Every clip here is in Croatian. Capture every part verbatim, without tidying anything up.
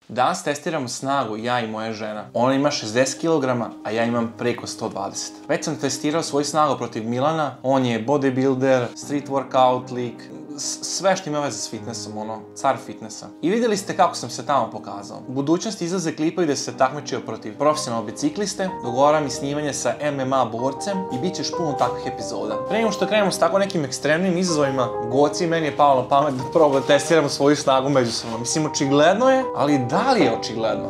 Danas testiramo snagu ja i moja žena. Ona ima šezdeset kilograma, a ja imam preko sto dvadeset. Već sam testirao svoju snagu protiv Milana. On je bodybuilder, street workout lik, sve što ima veze s fitnessom, ono, car fitnessa. I vidjeli ste kako sam se tamo pokazao. U budućnosti izlaze klipovi gdje se takmičio protiv profesionalnog bicikliste, dogovaram i snimanje sa M M A borcem i bit ćeš puno takvih epizoda. Prije nego što krenemo s tako nekim ekstremnim izazovima, Goci meni je palo na pamet da probam da testiramo svoju snagu međusobno. Mislim, očigledno je, ali da li je očigledno?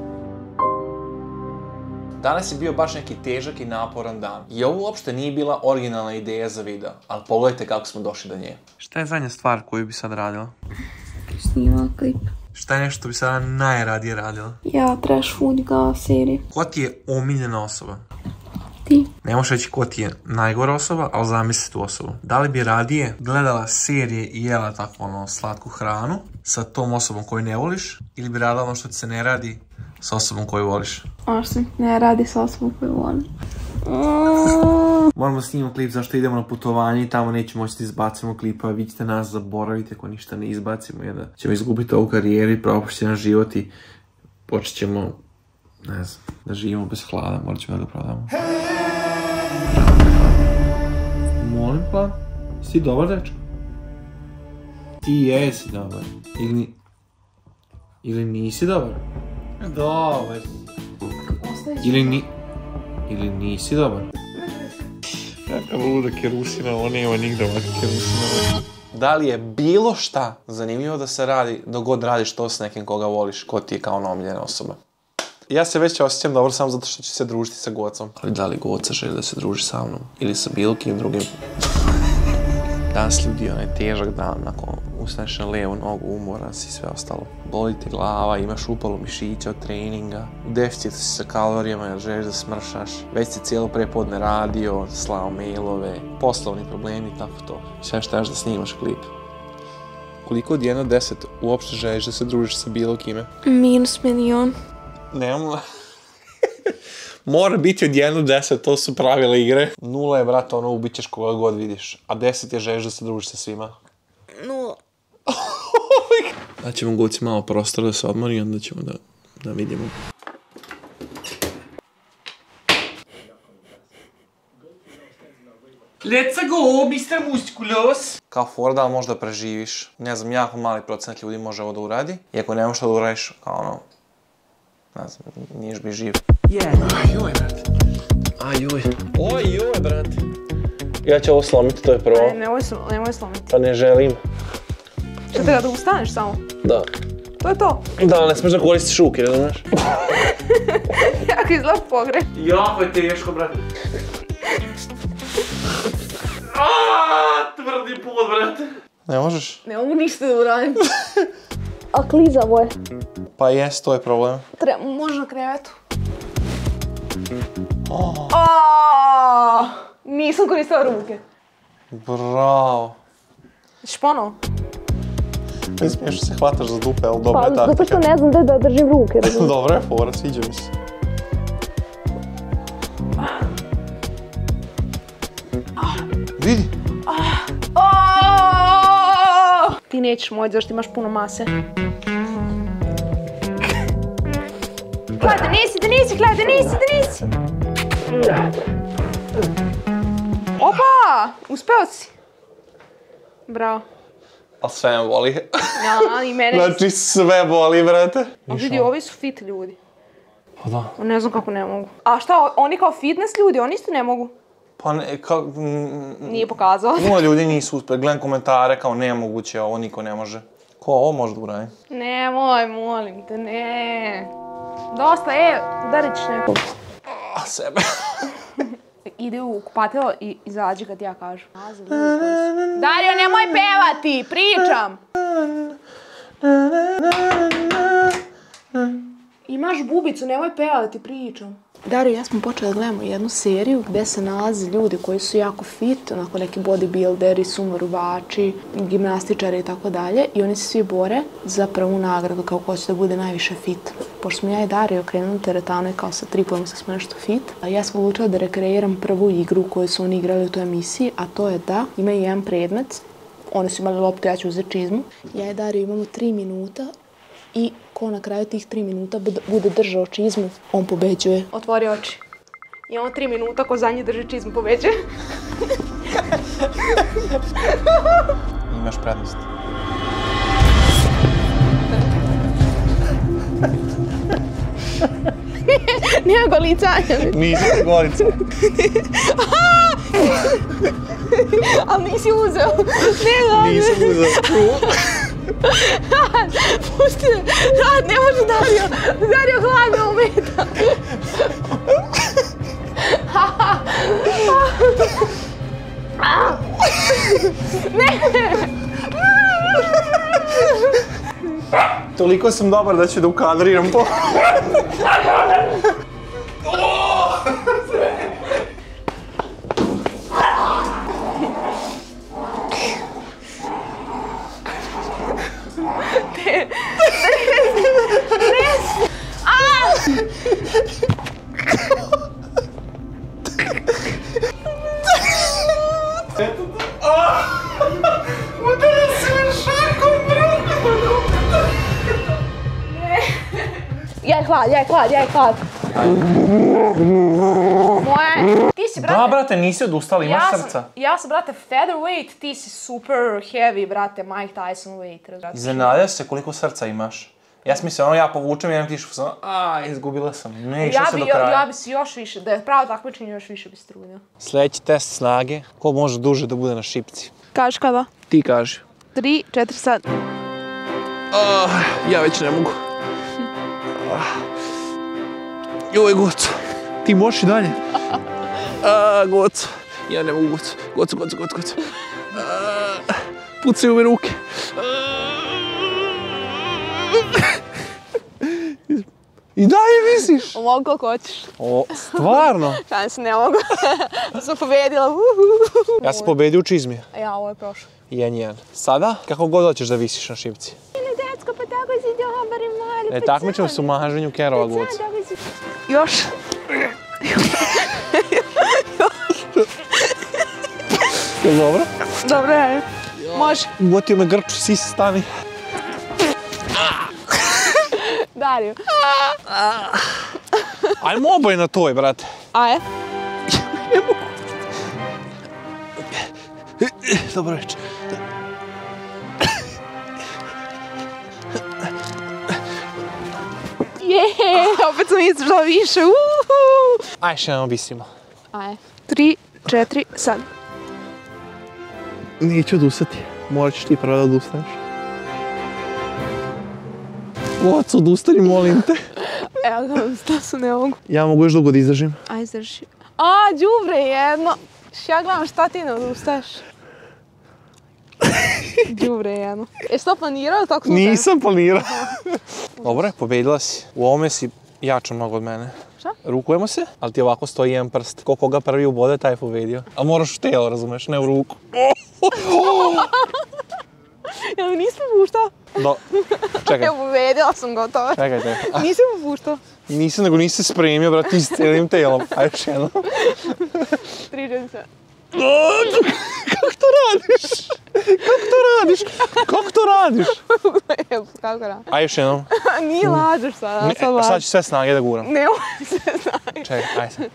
Danas je bio baš neki težak i naporan dan. I ovo uopšte nije bila originalna ideja za video, ali pogledajte kako smo došli do nje. Šta je zadnja stvar koju bi sad radila? Snimala klip. Šta je nešto bi sada najradije radila? Ja, Trash Food kao serija. Ko ti je omiljena osoba? Ti. Ne možeš reći ko ti je najgora osoba, ali zamisli tu osobu. Da li bi radije gledala serije i jela tako ono slatku hranu sa tom osobom koju ne voliš, ili bi radila ono što ti se ne radi s osobom koju voliš? Ono što ne radi s osobom koju volim. Moramo snimati klip zašto idemo na putovanje i tamo nećemo moći da izbacimo klipa. Vi ćete nas zaboraviti ako ništa ne izbacimo, jer da ćemo izgubiti ovu karijeru i propušiti naš život i počet ćemo, ne znam, da živimo bez hlada, morat ćemo da ga prodamo. Molim pa, si dobar dečko? Ti jesi dobar. Ili, ili nisi dobar? Dobar. Ili ni... Ili nisi dobar? Kakav luda kerusina, on nema nigde ovakve kerusina. Da li je bilo šta zanimljivo da se radi dok god radiš to s nekim koga voliš, ko ti je kao ona omiljena osoba? Ja se već osjećam dobro samo zato što ću se družiti sa Gocom. Ali da li Goca želi da se druži sa mnom? Ili sa bilo kim drugim? Danas ljudi, onaj težak dan, nakon usneš na levu nogu, umoran si i sve ostalo. Boli te glava, imaš upalu mišića od treninga, u deficitu si sa kalorijama jer želiš da smršaš, već si cijelo prepodne radio, slao mailove, poslovni problemi i tako to. Sve što da snimaš klip. Koliko od jedno do deset uopšte želiš da se družiš sa bilo kime? Minus milion. Nemamo. Mora biti od jedno do deset, to su pravila igre. Nula je, brate, ono, ubit ćeš koga god vidiš. A deset je želiš da se družiš sa svima. Nula. Da ćemo Goci malo prostora da se odmori i onda ćemo da, da vidimo. Let's go, mister Musculos! Kao fora da li možda preživiš. Ne znam, jako mali procenat ljudi može ovo da uradi. I ako ne možeš da uradiš, kao ono... Ne znam, niješ bi živ. Aj joj, brate. Aj joj. Oj joj, brate. Ja ću ovo slomiti, to je prvo. Ne, nemoj slomiti. Pa ne želim. Što treba da ustaneš samo? Da. To je to? Da, ne smiješ da koristiš ruke, ne znaš? Jako izgleda pogre. Jako je teško, brate. Aaaa, tvrdi pod, brate. Ne možeš? Ne mogu ništa da uradim. A klizavo je. Pa jes, to je problem. Treba, može na krevetu. Oh. Aaaa, nisam koristila ruke. Bravo. Ćeš ponovo? Ne smiješ se hvataš za dupe, ali dobra je taktika. Pa, zato što ne znam da da držim ruke. Dobra je fora, sviđa mi se. Vidi. Ti nećeš moći, zašto imaš puno mase. Gledaj, da nisi, da nisi, gledaj, da nisi, da nisi. Opa, uspeo si. Bravo. A sve me boli. Ja, i mene... Znači sve boli, brate. A vidi, ovi su fit ljudi. Pa da. Ne znam kako ne mogu. A šta, oni kao fitness ljudi, oni isto ne mogu? Pa ne, kao... Nije pokazao. Puno ljudi nisu uspjeli, gledam komentare kao nemoguće, ovo niko ne može. Ko ovo može da uradi? Nemoj, molim te, ne. Dosta, e, udarit ćeš nekog. A sebe. Ide u kupatilo i izađi kad ja kažu. Dario, nemoj pevati, pričam. Imaš bubicu, nemoj pevati, pričam. Dario, ja smo počeli da gledamo jednu seriju gdje se nalaze ljudi koji su jako fit, onako neki bodybuilderi, sumorubači, gimnastičari i tako dalje. I oni se svi bore za prvu nagradu kao ko će da bude najviše fit. Pošto smo ja i Dario krenuli teretanu i kao sa tripom smo nešto fit, a ja sam odlučila da rekreiram prvu igru koju su oni igrali u toj emisiji, a to je da imaju jedan predmet, oni su imali loptu, ja ću uzeti čizmu. Ja i Dario imamo tri minuta i ko na kraju tih tri minuta bude držao čizmu, on pobeđuje. Otvori oči. I on tri minuta ko za njih drži čizmu pobeđuje. Imaš prednost. Nije golicanja. Nisam golica. Ali nisi uzeo. Ne, nisam uzeo. Pusti me. Rad, ne može Dario. Dario hladno umeta. Ne. Toliko sam dobar da ću da ukadriram po... Jaj hlad, jaj hlad, jaj hlad. Moje, ti si, brate... Da, brate, nisi odustala, imaš srca. Ja sam, brate, featherweight, ti si super heavy, brate, Mike Tyson weight. Iznenadio se koliko srca imaš. Ja sam mislio, ono ja povučem, jedan tišu sam, a izgubila sam. Ne, išla se do kraja. Ja bi si još više, da je pravo takmičenje, još više bi se trudio. Sljedeći test snage, ko može duže da bude na šipci? Kaži kada? Ti kaži. Tri, četiri, sad. Ja već ne mogu. Joj, Goco, ti možeš i dalje? Goco, ja ne mogu, Goco, Goco, Goco, Goco, Goco. Pucaju mi ruke. I dalje visiš? Mogu koliko hoćeš. O, stvarno? Šalim se, ne mogu. Sam pobedila. Ja sam pobedio u čizmi. Ja, ovo je prošlo. Jedan, jedan. Sada, kako god hoćeš da visiš na šipci. Ili dečko, pa tako si dobar i mali. E, takmičimo se u maženju kerova, Goco. Još. Je li dobro? Dobro je. Može. Gotio me grču, sisi stani. Dario. Ajmo oboje na toj, brate. Aje. Ne mogu. Dobro večer. Jeee, opet sam izdržala više. Aj, še nam obisimo. Aje. Tri, četiri, sad. Neću odustati. Morat ćeš ti prvo da odustaneš. Goco, odustani, molim te. Evo ga, sta su ne mogu. Ja mogu još dugo da izdržim. Aj, izdrži. A, đubre jedno. Ja gledam šta ti ne odustaješ. Đubre jedno. Jesi to planirao tako slučajno? Nisam planirao. Dobro je, pobedila si. U ovome si jača mnogo od mene. Šta? Rukujemo se, ali ti ovako stoji jedan prst. Ko koga prvi ubode, taj je pobedio. Ali moraš u telo, razumeš, ne u ruku. Jel mi nisi popuštao? Do, čekaj. Ja pobedila sam gotovo. Čekaj, čekaj. Nisi popuštao? Nisam, nego nisi se spremio, brate, ti s cijelim telom. Ajde još jedno. Tri, četiri, sad. Kako to radiš? Kako to radiš? Kako to radiš? Kako radim? Ajde još jednom. Nije lažeš sada, sad lažeš. Sad ću sve snage da guram. Ne mogu sve snage. Čekaj, ajde sad.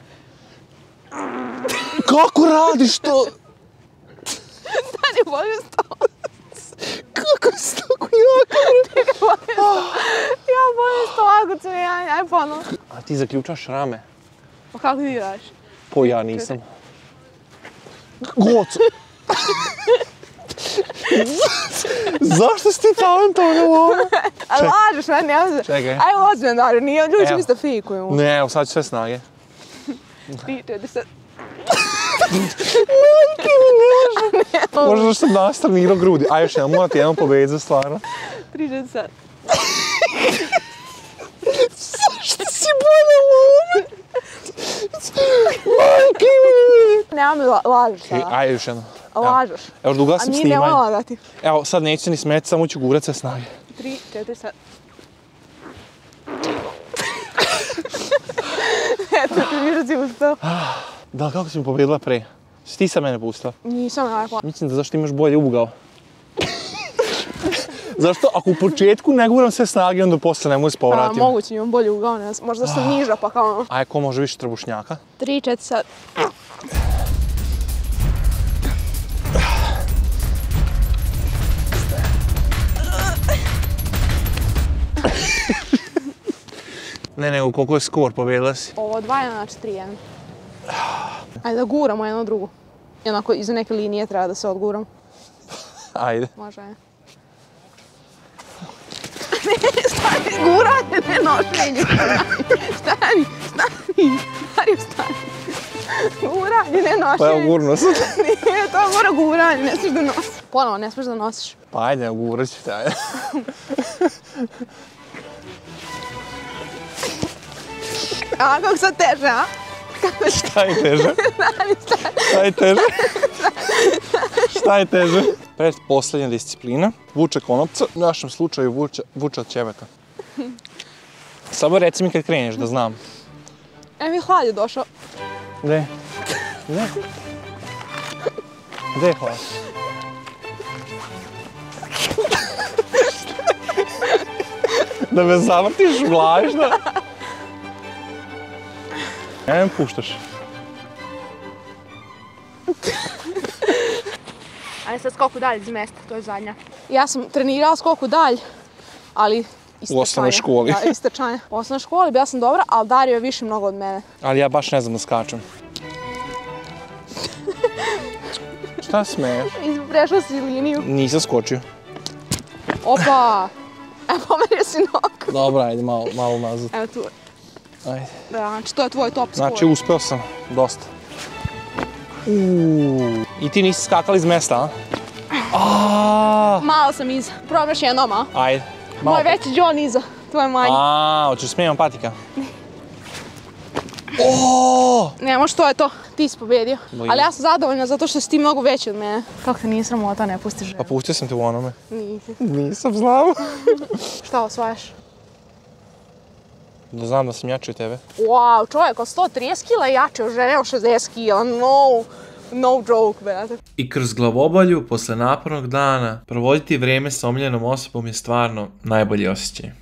Kako radiš to? Sad je bolje stao. Kako si tako jako? Ja bolje stao, ako ću mi, aj ponovno. A ti zaključaš rame? Pa kako ti radiš? Po ja nisam. Goco! Zašto si ti talentovan u ovome? A lažeš, meni ne može. Čekaj. Ajmo ozbiljno, Dario, nije ljudi će misle fejkuju. Ne, evo sad ću sve snage. Tri, četiri, sad. Majke mi ne može. Možda da sam danas trenirao grudi. Aj još jedan, morate jednom pobediti za stvarno. Tri, četiri, sad. Zašto si bolje u ovome? Majke mi! Nema mi lažeš sada. Ajde još jedno. Lažeš. Evo, duga sam snimanje. A mi nema lagati. Evo, sad neću se ni smeti, samo ću gurat sve snage. Tri, četiri, sad. Eto, ti više si ustao. Da, kako si mi pobedila pre? Si ti sa mene pustila? Nisam najko. Mislim da zašto imaš bolje ugao. Zašto? Ako u početku ne guram sve snage, onda posle ne mogu se povratim. Pa, moguće imam bolje ugao, možda sam niža, pa kao ono. Aj, ko može više trbušnjaka? Tri, četiri, sad. Ne, nego koliko je skor, pobjedila si? Ovo dva jedan, znači tri jedan. Ajde da guramo jedno drugo. I onako iza neke linije treba da se odguram. Ajde. Može, ajde. Ne, stani, guranje, ne nošenje. Stani, stani, stani, stani. Guranje, ne nošenje. Pa evo gurno sam. Nije, to mora guranje, ne smiješ da nosiš. Ponovo, ne smiješ da nosiš. Pa ajde, evo gurat ću te, ajde. A, kako sad teže, a? Šta je teže? Stani, stani. Šta je teže? Šta je teže? Pretposlednja disciplina. Vuče konopca, u našem slučaju vuče, vuče od ćebeka. Samo reci mi kad kreneš, da znam. E, mi hlad je došao. Gde? Gde? Gde je hlad? Da me zavrtiš u glavi, šta? Ja ne puštaš. Ajde sad skoku dalje iz mesta, to je zadnja. Ja sam trenirala skoku dalje, ali istrčanje. U osnovnoj školi. Da, istrčanje. U osnovnoj školi bila sam dobra, ali Dario je više mnogo od mene. Ali ja baš ne znam da skačem. Šta smeješ? Prešla si liniju. Nisam skočio. Opa! E, pomerio si nogu. Dobro, ajde, malo, malo nazad. Evo tu. Ajde. Da, znači to je tvoj top skor. Znači, uspeo sam. Dosta. Uuu. I ti nisi skakala iz mesta, a? Aaaa! Malo sam iza. Probam još jednom, a? Ajde. Malo. Moj veći John iza, tvoj manji. Aaaa, hoćeš smijem patika? Oooo! Ne, možda to je to. Ti si pobjedio. Bojim. Ali ja sam zadovoljna zato što si ti mnogo veći od mene. Kako te nije sramota, ne pustiš ženu? Pa pustio sam te u onome. Nisi. Nisam znao. Šta osvajaš? Da znam da sam jači od tebe. Wow, čovjek od sto trideset kila je jači od žene od šezdeset kila. No, no joke, brate. I kroz glavobolju, posle napornog dana, provoditi vrijeme s omiljenom osobom je stvarno najbolji osjećaj.